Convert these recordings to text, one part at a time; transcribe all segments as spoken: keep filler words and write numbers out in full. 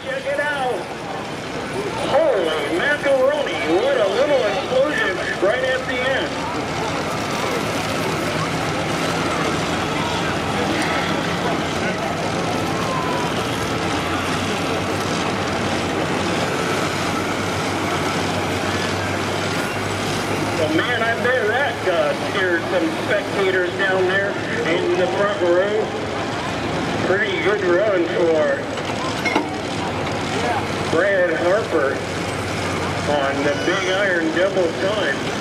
Check it out. Holy macaroni, what a little explosion right at the end. Well, man, I bet that uh, scared some spectators down there in the front row. Pretty good run for Brad Harper on the Big Iron double time.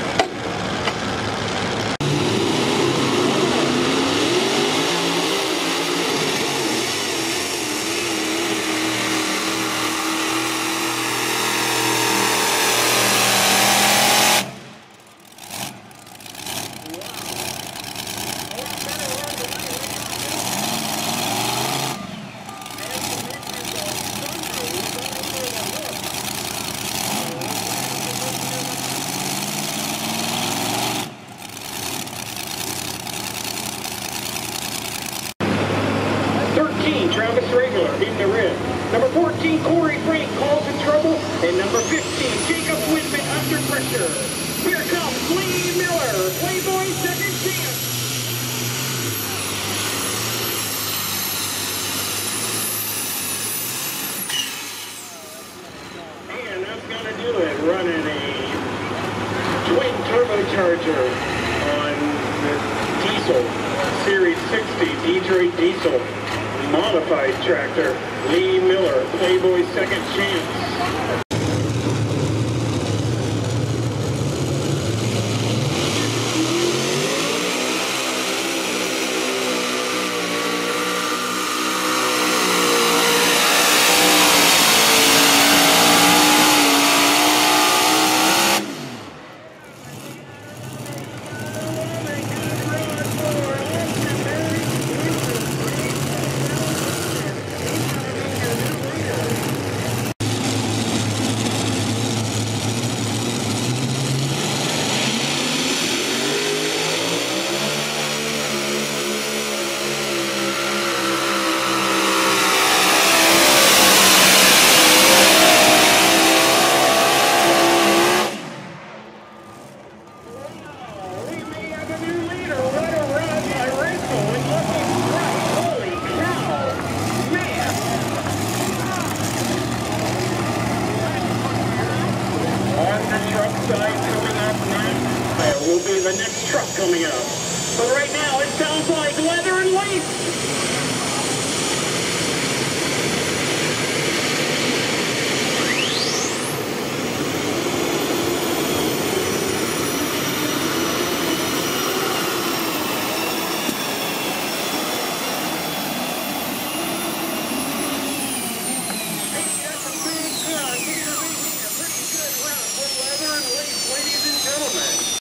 Travis Regular in the rim. Number fourteen, Corey Frank calls in trouble. And number fifteen, Jacob Wisman under pressure. Here comes Lee Miller, Playboy second chance. And that's going to do it, running a twin turbocharger on the Diesel, Series sixty Detroit Diesel. Modified tractor, Lee Miller, Playboy second chance. Will be the next truck coming up. But right now it sounds like Leather and Lace.